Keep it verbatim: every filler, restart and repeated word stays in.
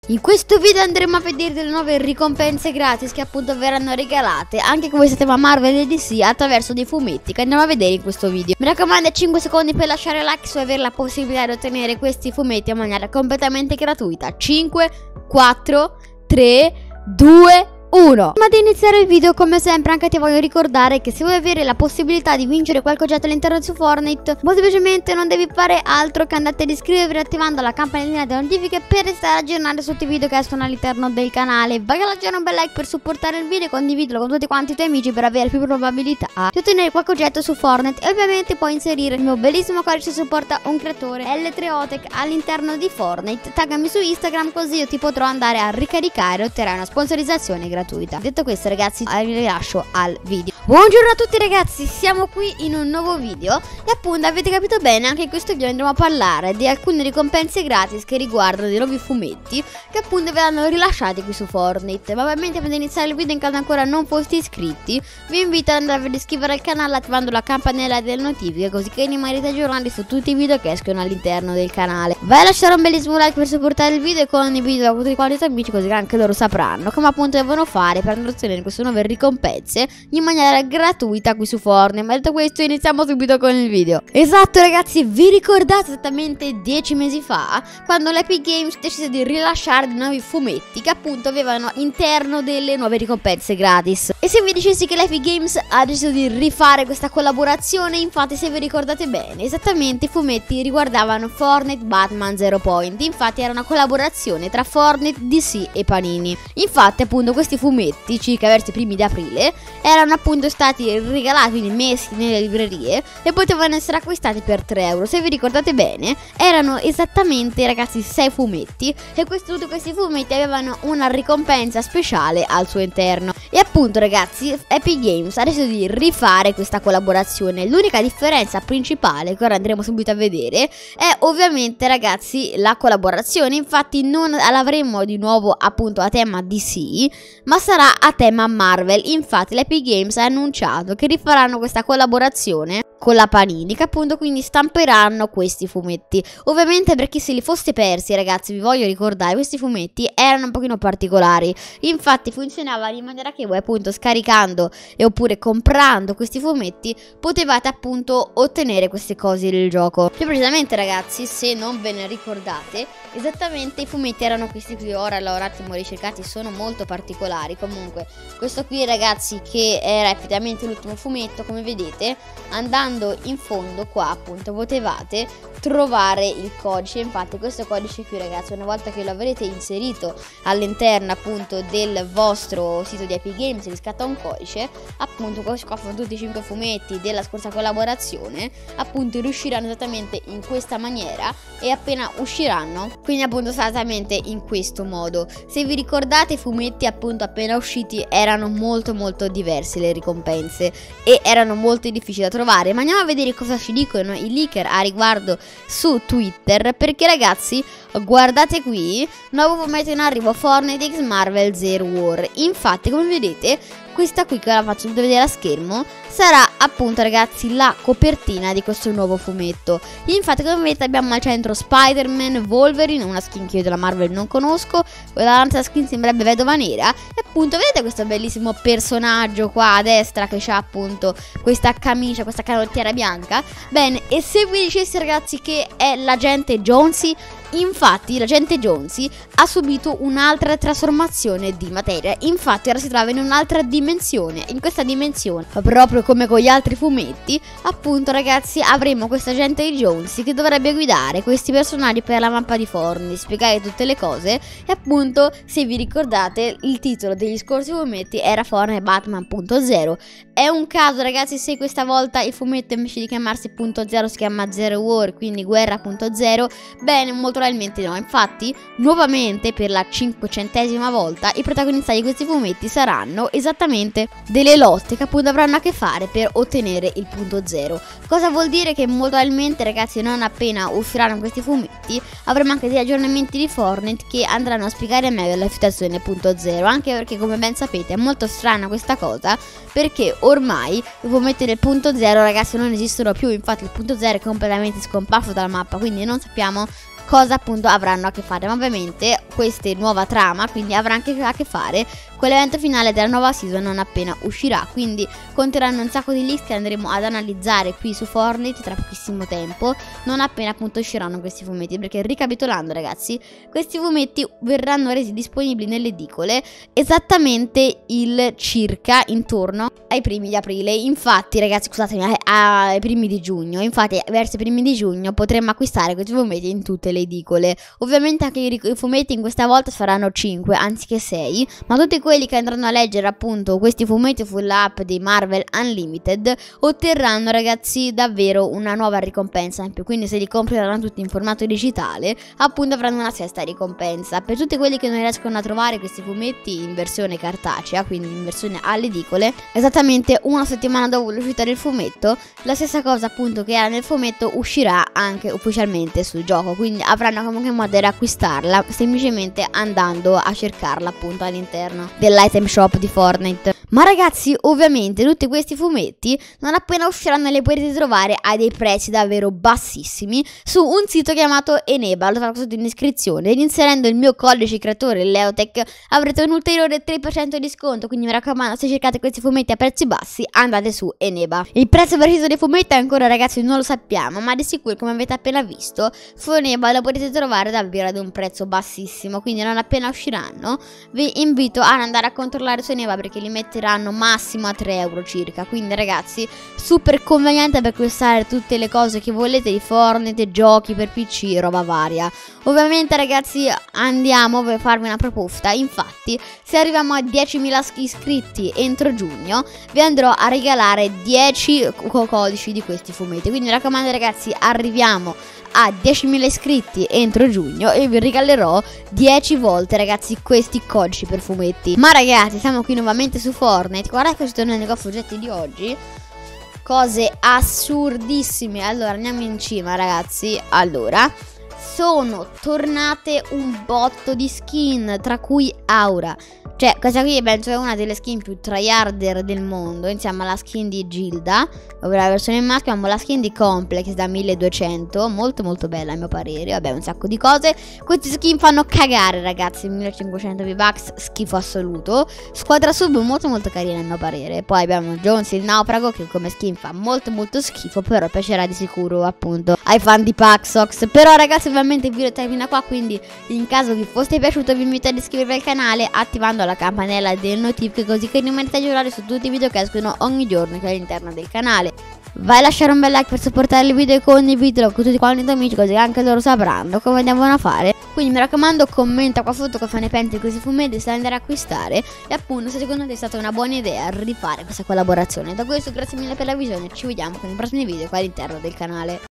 In questo video andremo a vedere delle nuove ricompense gratis che appunto verranno regalate anche come sistema Marvel e D C attraverso dei fumetti che andiamo a vedere in questo video. Mi raccomando, cinque secondi per lasciare like su avere la possibilità di ottenere questi fumetti in maniera completamente gratuita. cinque, quattro, tre, due, uno. Prima di iniziare il video, come sempre, anche ti voglio ricordare che se vuoi avere la possibilità di vincere qualche oggetto all'interno su Fortnite, molto semplicemente non devi fare altro che andare ad iscriverti attivando la campanellina delle notifiche per restare aggiornato su tutti i video che escono all'interno del canale. Vai a lasciare un bel like per supportare il video e condividilo con tutti quanti i tuoi amici per avere più probabilità di ottenere qualche oggetto su Fortnite. E ovviamente puoi inserire il mio bellissimo codice supporta un creatore L tre Otec all'interno di Fortnite. Taggami su Instagram così io ti potrò andare a ricaricare e otterrai una sponsorizzazione gratuita. Detto questo, ragazzi, vi lascio al video. Buongiorno a tutti ragazzi, siamo qui in un nuovo video e appunto avete capito bene, anche in questo video andremo a parlare di alcune ricompense gratis che riguardano dei nuovi fumetti che appunto verranno rilasciati qui su Fortnite. Ma ovviamente prima di iniziare il video, in caso ancora non foste iscritti, vi invito ad andare ad iscrivervi al canale attivando la campanella delle notifiche così che rimanete aggiornati su tutti i video che escono all'interno del canale. Vai a lasciare un bellissimo like per supportare il video e condividilo con tutti quanti i tuoi amici così che anche loro sapranno come appunto devono fare per ottenere queste nuove ricompense in maniera gratuita qui su Fortnite. Ma detto questo, iniziamo subito con il video. Esatto ragazzi, vi ricordate esattamente dieci mesi fa quando l'Epic Games decise di rilasciare dei nuovi fumetti che appunto avevano all'interno delle nuove ricompense gratis? E se vi dicessi che l'Epic Games ha deciso di rifare questa collaborazione, infatti se vi ricordate bene, esattamente i fumetti riguardavano Fortnite Batman Zero Point. Infatti era una collaborazione tra Fortnite, D C e Panini. Infatti appunto questi fumetti circa verso i primi di aprile erano appunto stati regalati, quindi messi nelle librerie e potevano essere acquistati per tre euro. Se vi ricordate bene, erano esattamente ragazzi sei fumetti e questi, tutti questi fumetti avevano una ricompensa speciale al suo interno. E appunto ragazzi, Epic Games ha deciso di rifare questa collaborazione. L'unica differenza principale che ora andremo subito a vedere è ovviamente ragazzi la collaborazione. Infatti non l'avremo di nuovo appunto a tema D C, ma sarà a tema Marvel. Infatti l'Epic Games ha annunciato che rifaranno questa collaborazione con la Panini, che appunto quindi stamperanno questi fumetti. Ovviamente per chi se li fosse persi ragazzi, vi voglio ricordare, questi fumetti erano un pochino particolari. Infatti funzionavano in maniera che voi appunto scaricando e oppure comprando questi fumetti potevate appunto ottenere queste cose del gioco. Più precisamente ragazzi, se non ve ne ricordate, esattamente i fumetti erano questi qui. Ora l'ho un attimo ricercati, sono molto particolari. Comunque questo qui ragazzi, che era effettivamente l'ultimo fumetto, come vedete andando in fondo qua appunto potevate trovare il codice. Infatti questo codice qui ragazzi, una volta che lo avrete inserito all'interno appunto del vostro sito di Epic Games, vi scatta un codice appunto. Questo qua sono tutti i cinque fumetti della scorsa collaborazione, appunto riusciranno esattamente in questa maniera e appena usciranno quindi appunto esattamente in questo modo. Se vi ricordate, i fumetti appunto appena usciti erano molto molto diversi, le ricompense, e erano molto difficili da trovare. Ma andiamo a vedere cosa ci dicono i leaker a riguardo su Twitter, perché ragazzi guardate qui, nuovo fumetto in arrivo, Fortnite X Marvel Zero War. Infatti come vedete questa qui, che la faccio vedere a schermo, sarà appunto ragazzi la copertina di questo nuovo fumetto. Infatti come vedete abbiamo al centro Spider-Man, Wolverine, una skin che io della Marvel non conosco, l'altra skin sembrerebbe Vedova Nera, e appunto vedete questo bellissimo personaggio qua a destra che ha appunto questa camicia, questa canottiera bianca. Bene, e se vi dicessi ragazzi che è l'agente Jonesy, infatti l'agente Jonesy ha subito un'altra trasformazione di materia. Infatti ora si trova in un'altra dimensione. In questa dimensione, proprio come con gli altri fumetti, appunto ragazzi avremo questo agente Jonesy che dovrebbe guidare questi personaggi per la mappa di Fortnite, spiegare tutte le cose. E appunto se vi ricordate, il titolo degli scorsi fumetti era Fortnite Batman punto zero. È un caso ragazzi se questa volta il fumetto invece di chiamarsi punto zero si chiama Zero War, quindi guerra punto zero? Bene, molto probabilmente no. Infatti nuovamente per la cinquecentesima volta i protagonisti di questi fumetti saranno esattamente delle lotte che appunto avranno a che fare per ottenere il punto zero. Cosa vuol dire? Che molto probabilmente ragazzi non appena usciranno questi fumetti avremo anche degli aggiornamenti di Fortnite che andranno a spiegare meglio la situazione punto zero, anche perché come ben sapete è molto strana questa cosa, perché ormai i fumetti del punto zero ragazzi non esistono più. Infatti il punto zero è completamente scomparso dalla mappa, quindi non sappiamo cosa appunto avranno a che fare. Ma ovviamente questa nuova trama quindi avrà anche a che fare con l'evento finale della nuova season non appena uscirà, quindi conterranno un sacco di leaks che andremo ad analizzare qui su Fortnite tra pochissimo tempo, non appena appunto usciranno questi fumetti, perché ricapitolando ragazzi, questi fumetti verranno resi disponibili nelle edicole esattamente il circa intorno ai primi di aprile. Infatti ragazzi, scusatemi, ai primi di giugno, infatti verso i primi di giugno potremo acquistare questi fumetti in tutte le edicole. Ovviamente anche i, i fumetti in questa volta saranno cinque anziché sei, ma tutti quelli che andranno a leggere appunto questi fumetti sull'app di Marvel Unlimited otterranno ragazzi davvero una nuova ricompensa in più, quindi se li compreranno tutti in formato digitale appunto avranno una sesta ricompensa. Per tutti quelli che non riescono a trovare questi fumetti in versione cartacea, quindi in versione alle edicole, esattamente una settimana dopo l'uscita del fumetto, la stessa cosa appunto che era nel fumetto uscirà anche ufficialmente sul gioco, quindi avranno comunque modo di acquistarla semplicemente andando a cercarla appunto all'interno dell'item shop di Fortnite. Ma ragazzi, ovviamente tutti questi fumetti non appena usciranno li potete trovare a dei prezzi davvero bassissimi su un sito chiamato Eneba, lo trovo sotto in descrizione, ed inserendo il mio codice creatore Leotech avrete un ulteriore tre per cento di sconto, quindi mi raccomando, se cercate questi fumetti a prezzi bassi andate su Eneba. Il prezzo preciso dei fumetti ancora ragazzi non lo sappiamo, ma di sicuro come avete appena visto su Eneba lo potete trovare davvero ad un prezzo bassissimo, quindi non appena usciranno vi invito ad andare a controllare su Eneba perché li metteranno massimo a tre euro circa, quindi ragazzi super conveniente per acquistare tutte le cose che volete di Fortnite, giochi per P C, roba varia. Ovviamente ragazzi andiamo per farvi una proposta, infatti se arriviamo a diecimila iscritti entro giugno vi andrò a regalare dieci co codici di questi fumetti, quindi mi raccomando ragazzi, arriviamo a diecimila iscritti entro giugno e vi regalerò dieci volte ragazzi questi codici per fumetti. Ma ragazzi, siamo qui nuovamente su Fortnite, guardate questo nel negozio oggetti di oggi, cose assurdissime. Allora andiamo in cima ragazzi, allora sono tornate un botto di skin, tra cui Aura. Cioè, questa qui penso è una delle skin più tryharder del mondo, insieme alla skin di Gilda, ovvero la versione in maschio. Abbiamo la skin di Complex da milleduecento, molto molto bella a mio parere, vabbè un sacco di cose. Questi skin fanno cagare ragazzi, millecinquecento V-Bucks, schifo assoluto. Squadra sub molto molto carina a mio parere. Poi abbiamo Jones il naufrago che come skin fa molto molto schifo, però piacerà di sicuro appunto ai fan di Paxox. Però ragazzi ovviamente il video termina qua, quindi in caso vi fosse piaciuto vi invito ad iscrivervi al canale attivando la campanella delle notifiche, così che rimanete aggiornati su tutti i video che escono ogni giorno qui all'interno del canale. Vai a lasciare un bel like per supportare il video e condividilo con tutti quanti i tuoi amici, così che anche loro sapranno come devono a fare. Quindi mi raccomando, commenta qua sotto cosa ne pensi di questi fumetti, se andare a acquistare e appunto se secondo te è stata una buona idea rifare questa collaborazione. Da questo grazie mille per la visione, ci vediamo con i prossimi video qua all'interno del canale.